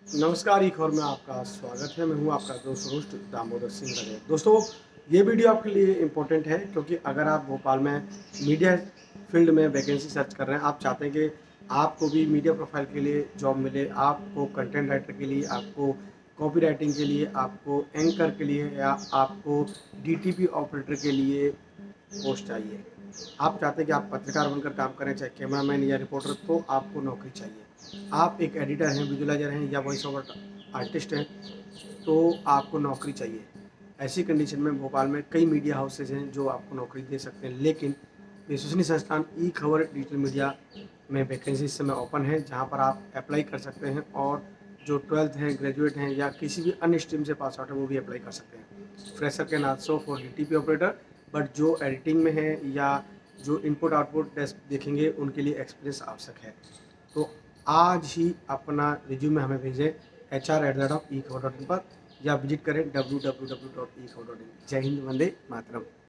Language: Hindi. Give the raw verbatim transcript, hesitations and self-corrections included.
नमस्कार, ई खबर में आपका स्वागत है। मैं हूं आपका दोस्त होस्ट दामोदर सिंह रगे। दोस्तों, ये वीडियो आपके लिए इम्पोर्टेंट है क्योंकि अगर आप भोपाल में मीडिया फील्ड में वैकेंसी सर्च कर रहे हैं, आप चाहते हैं कि आपको भी मीडिया प्रोफाइल के लिए जॉब मिले, आपको कंटेंट राइटर के लिए, आपको कॉपी राइटिंग के लिए, आपको एंकर के लिए या आपको डीटीपी ऑपरेटर के लिए पोस्ट चाहिए। आप चाहते हैं कि आप पत्रकार बनकर काम करें, चाहे कैमरामैन या रिपोर्टर, तो आपको नौकरी चाहिए। आप एक एडिटर हैं, विजुअलाइजर हैं या वॉइस ओवर आर्टिस्ट हैं, तो आपको नौकरी चाहिए। ऐसी कंडीशन में भोपाल में कई मीडिया हाउसेज हैं जो आपको नौकरी दे सकते हैं, लेकिन विश्वसनीय संस्थान ई खबर डिजिटल मीडिया में वैकेंसी इस समय ओपन है, जहां पर आप अप्लाई कर सकते हैं और जो ट्वेल्थ हैं, ग्रेजुएट हैं या किसी भी अन्य स्ट्रीम से पास आउट है वो भी अप्लाई कर सकते हैं। फ्रेशर के नाथ सो फॉर डीटीपी ऑपरेटर, बट जो एडिटिंग में है या जो इनपुट आउटपुट टेस्ट देखेंगे उनके लिए एक्सपीरियंस आवश्यक है। तो आज ही अपना रिज्यूमे हमें भेजें H R at the rate of e Khabar dot in पर या विजिट करें W W W dot e Khabar dot इन। जय हिंद, वंदे मातरम।